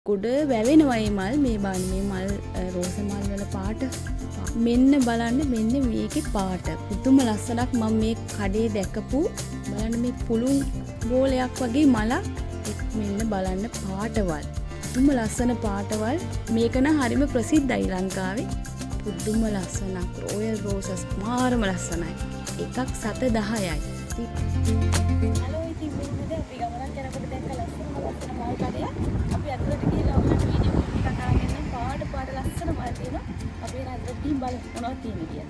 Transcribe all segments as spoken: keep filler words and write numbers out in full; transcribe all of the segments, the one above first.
ගොඩ වැවෙනවා මේ මල් මේ බාන මේ මල් රෝස මල් වල පාට මෙන්න බලන්න මෙන්න මේකේ පාට පුදුම ලස්සනක් මම මේ කඩේ දැකපු බලන්න මේ පුළුන් බෝලයක් වගේ මලක් මෙන්න බලන්න පාටවල් පුදුම ලස්සන පාටවල් මේක නම් හරිම ප්‍රසිද්ධයි ලංකාවේ පුදුම ලස්සනක් රොයල් රෝසස් මාරම ලස්සනයි එකක් සත දහයයි හලෝ ඉතින් මෙහෙමද අපි ගමනක් යනකොට දැක්ක ලස්සන ලස්සන මල් කඩයක් අපි අතට ගිහලා ඔයාලට වීඩියෝ එකක් අරගෙන පාට පාට ලස්සන මල් තියෙනවා අපි එන අතට ගිහින් බලමු මොනවද තියෙන්නේ කියලා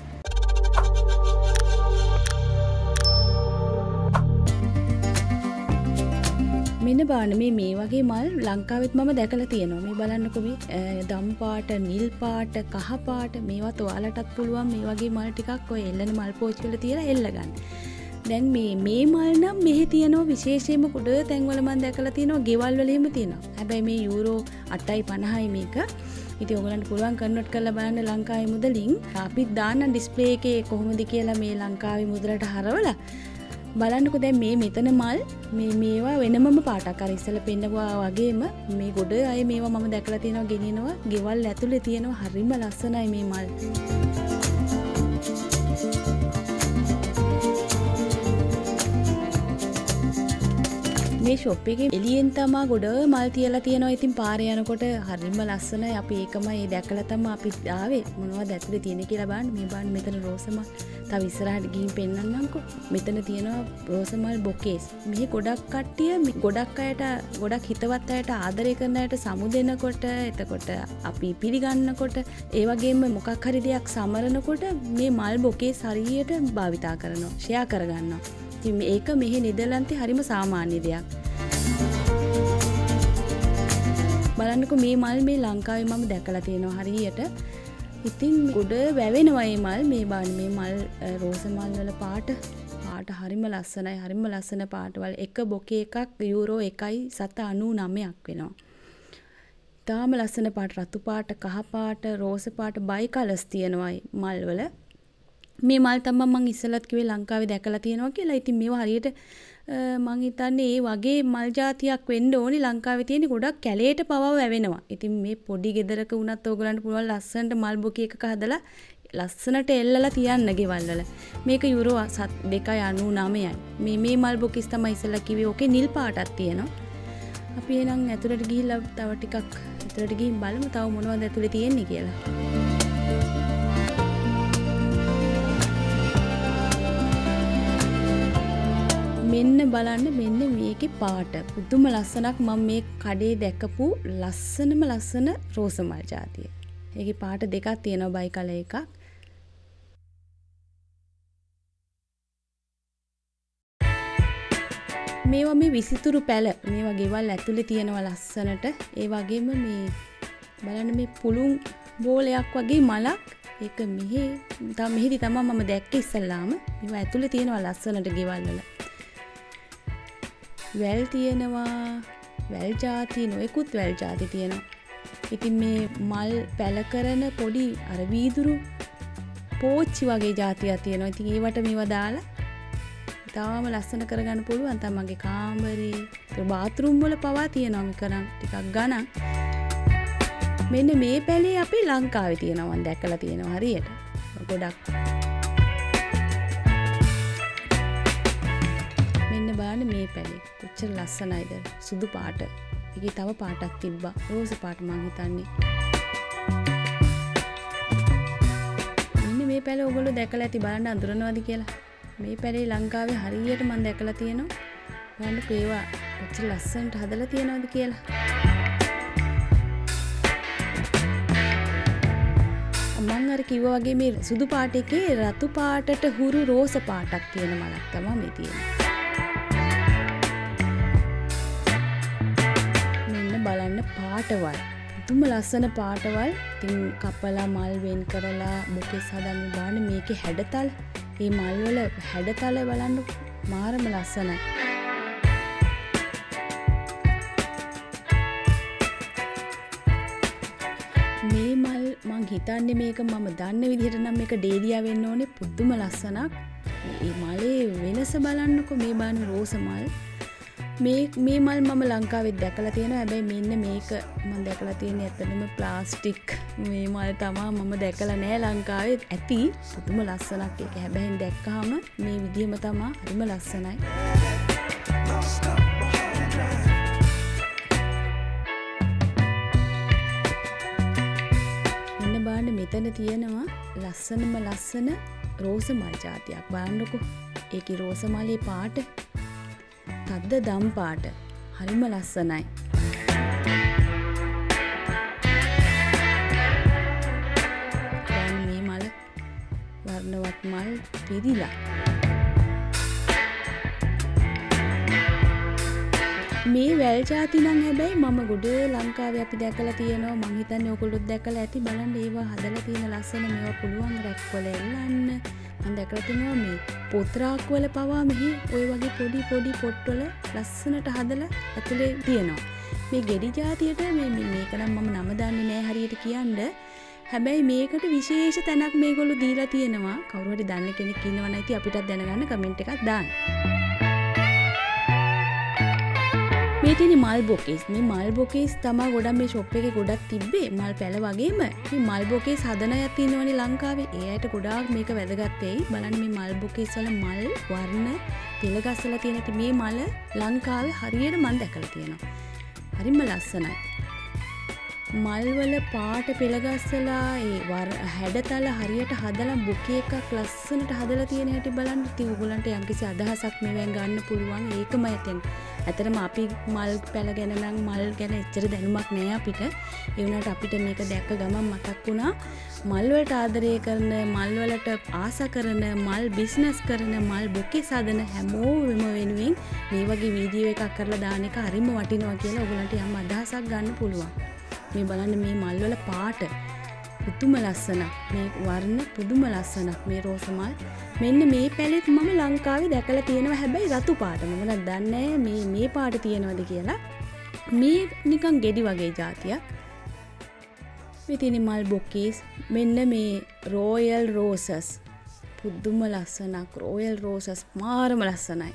මෙන්න බලන්න මේ මේ වගේ මල් ලංකාවෙත් මම දැකලා තියෙනවා මේ බලන්නකෝ මේ දම් පාට නිල් පාට කහ පාට මේවත් ඔයාලටත් පුළුවන් මේ වගේ මල් ටිකක් ඔය එල්ලන මල් පෝච්චි වල තියලා එල්ල ගන්න දැන් මේ මේ මල් නම් මෙහි තියෙනවා විශේෂයෙන්ම කුඩ තැන්වල මම දැකලා තියෙනවා ගෙවල් වල එහෙම තියෙනවා. හැබැයි මේ යූරෝ අටයි පනහයි මේක. ඉතින් ඔයගලන්ට පුළුවන් කන්වර්ට් කරලා බලන්න ලංකාවේ මුදලින්. අපි දාන්න ඩිස්ප්ලේ එකේ කොහොමද කියලා මේ ලංකාවේ මුදලට හරවලා බලන්නකෝ දැන් මේ මෙතන මල් මේ මේවා වෙනමම පාටක් අර ඉස්සෙල්ලා පෙන්නනවා වගේම මේ ගොඩ අය මේවා මම දැකලා තියෙනවා ගෙනියනවා ගෙවල් ඇතුලේ තියෙනවා හරිම ලස්සනයි මේ මල්. මේ ෂොප් එකේ එළියෙන් තමා ගොඩ මල් තියලා තියෙනවා. ඉතින් පාරේ යනකොට හරිම ලස්සනයි. අපි ඒකමයි දැකලා තමයි අපි ආවේ. මොනවද ඇතුලේ තියෙන්නේ කියලා බලන්න. මේ බලන්න මෙතන රෝස මල්. තව ඉස්සරහට ගිහින් පෙන්නන්නම්කෝ. මෙතන තියෙනවා රෝස මල් බොකේස්. මේ ගොඩක් කට්ටිය ගොඩක් අයට ගොඩක් හිතවත් අයට ආදරය කරන අයට සමු දෙනකොට එතකොට අපි පිළිගන්නකොට ඒ වගේම මොකක් හරි දෙයක් සමරනකොට මේ මල් බොකේස් හරියට භාවිතා කරනවා. ෂෙයා කරගන්නවා. ඉතින් මේක මෙහි නෙදර්ලන්තේ හරිම සාමාන්‍ය දෙයක්. බලන්නකෝ මේ මල් මේ ලංකාවේ මම දැකලා තියෙනවා හරියට. ඉතින් ගොඩ වැවෙනවා මේ මල් මේ බලන්න මේ මල් රෝස මල් වල පාට පාට හරිම ලස්සනයි හරිම ලස්සන පාටවල් එක බොකේ එකක් යූරෝ එකයි සත අනූ නවයක් වෙනවා. තාම ලස්සන පාට රතු පාට කහ පාට රෝස පාට බයි කලර්ස් තියෙනවා මල් වල. මේ මල් තමයි මම ඉස්සලත් කිව්වේ ලංකාවේ දැකලා තියෙනවා කියලා. ඉතින් මේවා හරියට මම හිතන්නේ ඒ වගේ මල් జాතියක් වෙන්න ඕනි ලංකාවේ තියෙන ගොඩක් කැලේට පවව වැවෙනවා. ඉතින් මේ පොඩි ගෙදරක වුණත් ඕගලන්ට පුළුවන් ලස්සනට මල් බොකේ එකක හදලා ලස්සනට එල්ලලා තියන්න ගෙවල් වල. මේක යුරෝ දෙකයි අනූ නවයයි. මේ මේ මල් බොකේස් තමයි ඉස්සලා කිව්වේ. ඕකේ නිල් පාටක් තියෙනවා. අපි එහෙනම් ඇතුළට ගිහිල්ලා තව ටිකක් ඇතුළට ගිහින් බලමු තව මොනවද ඇතුළේ තියෙන්නේ කියලා. මෙන්න බලන්න මෙන්න මේකේ පාට පුදුම ලස්සනක් මම මේ කඩේ දැකපු ලස්සනම ලස්සන රෝස මල් జాතිය. ඒකේ පාට දෙකක් තියෙනවා බයි කලර් එකක්. මේවා මේ විසිතුරු පැල මේවා ගෙවල් ඇතුලේ තියෙනවා ලස්සනට. ඒ වගේම මේ බලන්න මේ පුළුන් බෝලයක් වගේ මලක් ඒක මෙහි තම මෙහිදි තමයි මම දැක්කේ ඉස්සල්ලාම. මේවා ඇතුලේ තියෙනවා ලස්සනට ගෙවල් වල. වැල් තියෙනවා වැල් ಜಾති නොයෙකුත් වැල් ಜಾති තියෙනවා. ඉතින් මේ මල් පැල කරන පොඩි අර වීදුරු පෝච්චි වගේ ಜಾතියක් තියෙනවා. ඉතින් ඒවට මේවා දාලා තාම ලස්සන කරගන්න පුළුවන් තමන්ගේ කාමරේ ඒ බාත්රූම් වල පවා තියෙනවා මේක නම් ටිකක් ගණන්. මෙන්න මේ පැලේ අපේ ලංකාවේ තියෙනවා මම දැකලා තියෙනවා හරියට. ගොඩක් බලන්න මේ පැලේ කොච්චර ලස්සනයිද සුදු පාට. ඒකේ තව පාටක් තිබ්බා රෝස පාට මං හිතන්නේ. මෙන්න මේ පැලේ ඔයගොල්ලෝ දැකලා ඇති බලන්න අඳුරනවද කියලා. මේ පැලේ ලංකාවේ හරියට මං දැකලා තියෙනවා. බලන්න ඒවා කොච්චර ලස්සනට හදලා තියෙනවද කියලා. මං අර කිව්වා වගේ මේ සුදු පාට එකේ රතු පාටට හුරු රෝස පාටක් තියෙන මලක් තමයි මේ තියෙන්නේ. බලන්න පාටවල් පුදුම ලස්සන පාටවල්. ඉතින් කපලා මල් වෙන් කරලා බොකේස් හදන්න බලන්න මේකේ හැඩතල මේ මල් වල හැඩතල බලන්න මාරම ලස්සනයි. මේ මල් මං හිතන්නේ මේක මම දන්න විදිහට නම් මේක ඩේලියා වෙන්න ඕනේ පුදුම ලස්සනක්. මේ මලේ වෙනස බලන්නකෝ මේ බලන්න රෝස මල් මේ මේ මල් මම ලංකාවෙත් දැකලා තියෙනවා. හැබැයි මෙන්න මේක මම දැකලා තියෙන්නේ ඇත්තටම ප්ලාස්ටික් මේ මල් තමයි මම දැකලා නෑ ලංකාවේ. ඇති පුදුම ලස්සනක් ඒක. හැබැයි දැක්කහම මේ විදිහම තමයි හරිම ලස්සනයි. මෙන්න බලන්න මෙතන තියෙනවා ලස්සනම ලස්සන රෝස මල් జాතියක්. බලන්නකෝ. ඒකේ රෝස මලේ පාට තද්ද දම් පාට හරිම ලස්සනයි. දැන් මේ මල වර්ණවත් මල් පිරිලා. මේ වැල් ಜಾති නම් හැබැයි මම ගොඩ ලංකාවේ අපි දැකලා තියෙනවා. මං හිතන්නේ ඔයගොල්ලොත් දැකලා ඇති. බලන්න ඒවා හදලා තියෙන ලස්සන මේවා පුළුවන් රැක් වල එල්ලන්න. මම දැකලා තියෙනවා මේ පොත්‍රාක් වල පවා මෙහි ওই වගේ පොඩි පොඩි පොට් වල ලස්සනට හදලා ඇතුලේ තියෙනවා. මේ ගෙඩි జాතියට මේ මේක නම් මම නම දන්නේ නැහැ හරියට කියන්න. හැබැයි මේකට විශේෂ තැනක් මේගොල්ලෝ දීලා තියෙනවා. කවුරු හරි දන්න කෙනෙක් ඉන්නව නම් ඉතින් අපිටත් දැනගන්න කමෙන්ට් එකක් දාන්න. මේ තියෙන මල් බොකේස්. මේ මල් බොකේස් තමයි ගොඩක් මේ ෂොප් එකේ ගොඩක් තිබ්බේ. මල් පැල වගේම මේ මල් බොකේස් හදන අය තියෙනවනේ ලංකාවේ. ඒ අයට ගොඩාක් මේක වැදගත් වෙයි. බලන්න මේ මල් බොකේස් වල මල් වර්ණ පෙළ ගස්සලා තියෙන ඉතින් මේ මල ලංකාවේ හරියට මම දැකලා තියෙනවා. හරිම ලස්සනයි. මල් වල පාට පෙළ ගස්සලා ඒ හැඩතල හරියට හදලා බුකේ එකක් ලස්සනට හදලා තියෙන හැටි බලන්න. ඉතින් ඔයගොල්ලන්ට යම්කිසි අදහසක් මේවෙන් ගන්න පුළුවන්. ඒකම ඇතෙන් ඇතරම අපි මල් පැල ගැන නම් මල් ගැන එච්චර දැනුමක් නෑ අපිට. ඒ වුණාට අපිට මේක දැක්ක ගමන් මතක් වුණා මල් වලට ආදරය කරන, මල් වලට ආස කරන, මල් බිස්නස් කරන, මල් බොකේ සාදන හැමෝම වෙනුවෙන් මේ වගේ වීඩියෝ එකක් කරලා දාන එක හරිම වටිනවා කියලා ඔයගලන්ට යම් අදහසක් ගන්න පුළුවන්. මේ බලන්න මේ මල් වල පාට පුදුම ලස්සනක්. මේ වර්ණ පුදුම ලස්සනක්. මේ රෝස මල් මෙන්න මේ පැලෙත් මම ලංකාවේ දැකලා තියෙනවා. හැබැයි රතු පාට මම නම් දන්නේ මේ මේ පාට තියෙනවද කියලා. මේ නිකන් ගෙඩි වගේ జాතියක්. මේ තියෙන මල් බොකේස් මෙන්න මේ රොයල් රෝසස් පුදුම ලස්සනක්. රොයල් රෝසස් මාරම ලස්සනයි.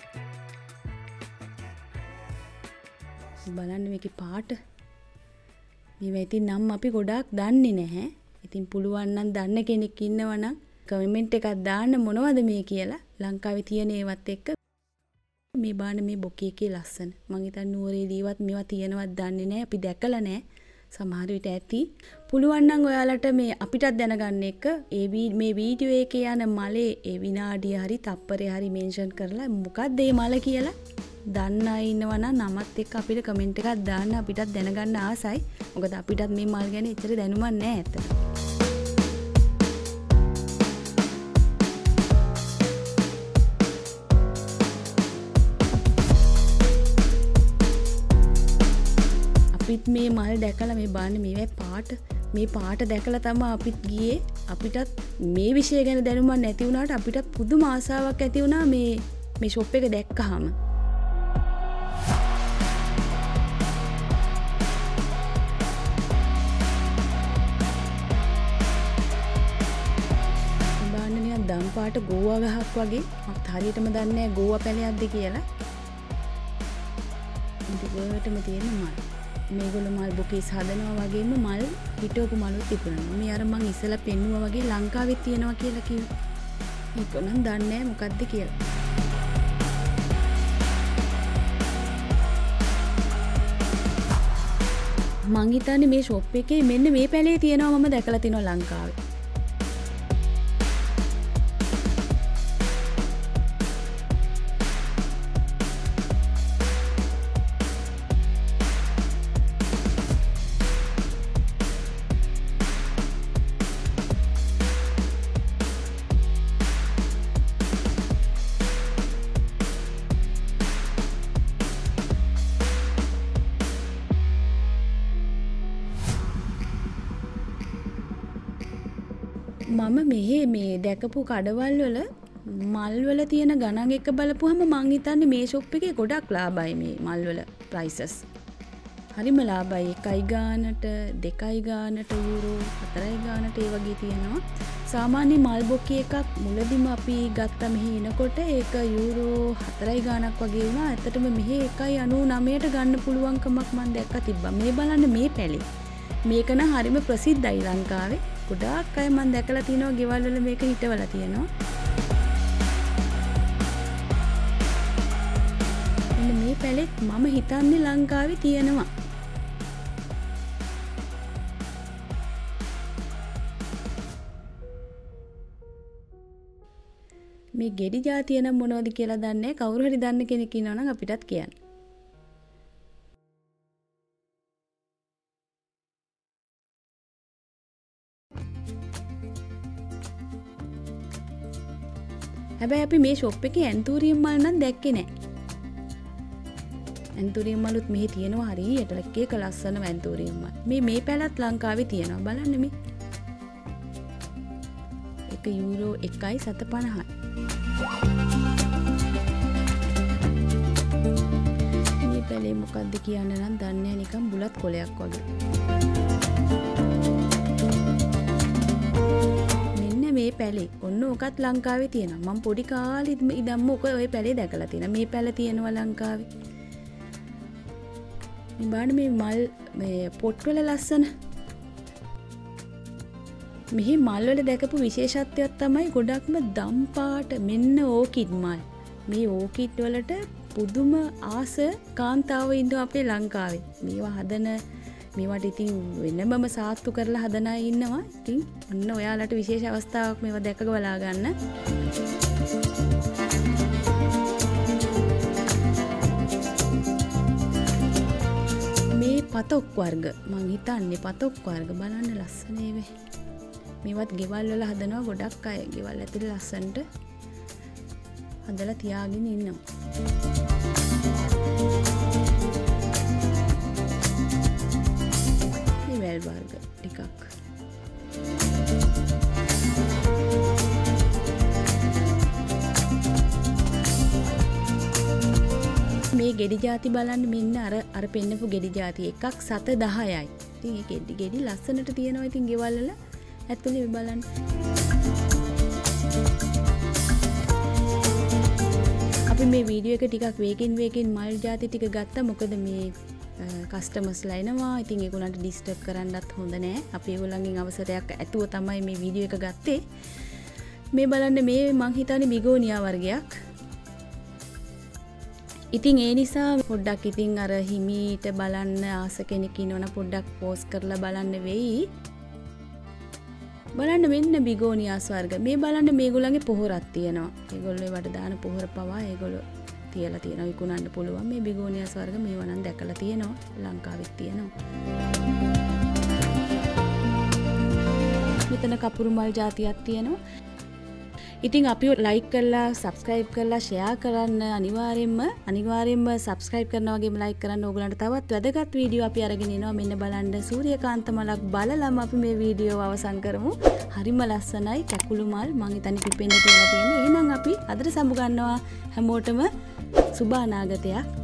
බලන්න මේකේ පාට. මේවා ඉතින් නම් අපි ගොඩාක් දන්නේ නැහැ. ඉතින් පුළුවන් නම් දන්න කෙනෙක් ඉන්නවනම් කමෙන්ට් එකක් දාන්න මොනවද මේ කියලා. ලංකාවේ තියෙන ඒවත් එක්ක මේ බාන මේ බොකේ එකේ ලස්සන. මං හිතන්නේ නුවරේදීවත් මේවා තියෙනවත් දන්නේ නැහැ. අපි දැකලා නැහැ. සමහර විට ඇති. පුළුවන් නම් ඔයාලට මේ අපිටත් දැනගන්න එක ඒ මේ වීඩියෝ එකේ යන මලේ ඒ විනාඩිය හරි තප්පරේ හරි මෙන්ෂන් කරලා මොකක්ද මේ මල කියලා දන්න අය ඉන්නවා නම් නමත් එක්ක අපිට කමෙන්ට් එකක් දාන්න. අපිටත් දැනගන්න ආසයි. මොකද අපිටත් මේ මල් ගැන එච්චර දැනුමක් නැහැ ඇත්තට. අපිත් මේ මල් දැකලා මේ බලන්න මේවැ පාට මේ පාට දැකලා තමයි අපිත් ගියේ. අපිටත් මේ විෂය ගැන දැනුමක් නැති වුණාට අපිටත් පුදුම ආසාවක් ඇති වුණා මේ මේ ෂොප් එක දැක්කහම. දම් පාට ගෝවා ගහක් වගේ. මට හරියටම දන්නේ නැහැ ගෝවා පැලයක්ද කියලා. ඉතින් තියෙන මල්. මේගොල්ලෝ මල් බොකේස් හදනවා වගේම මල් හිටවපු මලුත් තිබුණා. මේ අර මං ඉස්සලා පෙන්නුවා වගේ ලංකාවේ තියෙනවා කියලා කිව්වා. ඒක නම් දන්නේ නැහැ මොකද්ද කියලා. මං හිතන්නේ මේ ෂොප් එකේ මෙන්න මේ පැලේ තියෙනවා මම දැකලා තිනවා ලංකාවේ. මම මෙහි මේ දැකපු කඩවල් වල මල් වල තියෙන ගණන් එක බලපුවම මං හිතන්නේ මේ ෂොප් එකේ ගොඩක් ලාභයි මේ මල් වල ප්‍රයිසස්. හරිම ලාභයි. එකයි ගානට, දෙකයි ගානට යූරෝ, හතරයි ගානට ඒ වගේ තියෙනවා. සාමාන්‍ය මල් බොක්කි එකක් මුලදිම අපි ගත්ත මෙහි එනකොට ඒක යූරෝ හතරයි ගාණක් වගේ වුණා. ඇත්තටම මෙහි එකයි අනූ නවයට ගන්න පුළුවන්කමක් මම දැක්කා තිබ්බා. මේ බලන්න මේ පැලේ. මේක නම් හරිම ප්‍රසිද්ධයි ලංකාවේ. ගොඩාක් අය මම දැකලා තිනවා ගෙවල් වල මේක හිටවලා තියෙනවා. මෙන්න මේ පැලෙත් මම හිතන්නේ ලංකාවේ තියෙනවා. මේ ගෙඩි జాතිය නම් මොනවද කියලා දන්නේ කවුරු හරි දන්න කෙනෙක් ඉන්නවා නම් අපිටත් කියන්න. හැබැයි අපි මේ ෂොප් එකේ ඇන්තූරියම් මල් නම් දැක්කේ නැහැ. ඇන්තූරියම් මලුත් මෙහි තියෙනවා හරියට එක ලස්සන ඇන්තූරියම් මල්. මේ මේ පැලත් ලංකාවේ තියෙනවා. බලන්න මේ. එක යූරෝ එකයි සත පනහයි. මේ පැලේ මොකක්ද කියන්න නම් දන්නේ නැහැ නිකන් බුලත් කොලයක් වගේ. මෙන්න මේ පැලේ ඔන්න ඔකත් ලංකාවේ තියෙනවා. මම පොඩි කාලේ ඉඳන්ම ඔක ඔය පැලේ දැකලා තියෙනවා. මේ පැල තියෙනවා ලංකාවේ. මේ බලන්න මේ මල් මේ පොට් වල ලස්සන. මෙහි මල් වල දැකපු විශේෂත්වයක් තමයි ගොඩක්ම දම් පාට මෙන්න ඕකිඩ් මල්. මේ ඕකිඩ් වලට පුදුම ආස කාන්තාවෝ ඉන්නවා අපේ ලංකාවේ. මේවා හදන මේවට ඉතින් වෙනමම සාත්තු කරලා හදන අය ඉන්නවා. ඉතින් ඔන්න ඔයාලට විශේෂ අවස්ථාවක් මේවා දැක බලා ගන්න. මේ පතොක් වර්ග මං හිතන්නේ පතොක් වර්ග බලන්න ලස්සන ඒවා. මේවත් ගෙවල් වල හදනවා ගොඩක් අය. ගෙවල් ඇතුලේ ලස්සනට හදලා තියාගෙන ඉන්නවා. මේ වැල් වර්ග ටිකක්. මේ ගෙඩි ಜಾති බලන්න මෙන්න අර අර පෙන්නපු ගෙඩි ಜಾති එකක් සත දහයයි. ඉතින් මේ ගෙඩි ගෙඩි ලස්සනට තියෙනවා ඉතින් ගෙවල් වල ඇතුලේ බලන්න. අපි මේ වීඩියෝ එක ටිකක් වේගෙන් වේගෙන් මල් ಜಾති ටික ගත්තා. මොකද මේ කස්ටමර්ස්ලා එනවා. ඉතින් ඒගොල්ලන්ට ඩිස්ටර්බ් කරන්නත් හොඳ නෑ. අපි ඒගොල්ලන්ගෙන් අවසරයක් ඇතුව තමයි මේ වීඩියෝ එක ගත්තේ. මේ බලන්න මේ මං හිතන්නේ බිගෝනියා වර්ගයක්. ඉතින් ඒ නිසා පොඩ්ඩක් ඉතින් අර හිමීට බලන්න ආස කෙනෙක් ඉන්නවනම් පොඩ්ඩක් පෝස් කරලා බලන්න වෙයි. බලන්න මෙන්න බිගෝනියාස් වර්ග. මේ බලන්න මේගොල්ලන්ගේ පොහොරක් තියෙනවා. ඒගොල්ලෝ ඒවට දාන පොහොර පවා ඒගොල්ලෝ තියලා තියෙනවා. විකුණන්න පුළුවන්. මේ බිගෝනියාස් වර්ග මේවා නම් දැකලා තියෙනවා. ලංකාවෙත් තියෙනවා. මෙතන කපුරු මල් జాතියක් තියෙනවා. ඉතින් අපි ලයික් කරලා සබස්ක්‍රයිබ් කරලා ෂෙයා කරන්න අනිවාර්යෙන්ම අනිවාර්යෙන්ම සබස්ක්‍රයිබ් කරනවා වගේම ලයික් කරන්න. ඕගලන්ට තවත් වැදගත් වීඩියෝ අපි අරගෙන එනවා. මෙන්න බලන්න සූර්යකාන්ත මලක් බලලම අපි මේ වීඩියෝ අවසන් කරමු. හරිම ලස්සනයි කැකුළු මල්. මං හිතන්නේ පිපෙන්න කියලා තියෙන්නේ. එහෙනම් අපි අදට සමු ගන්නවා. හැමෝටම සුබ අනාගතයක්.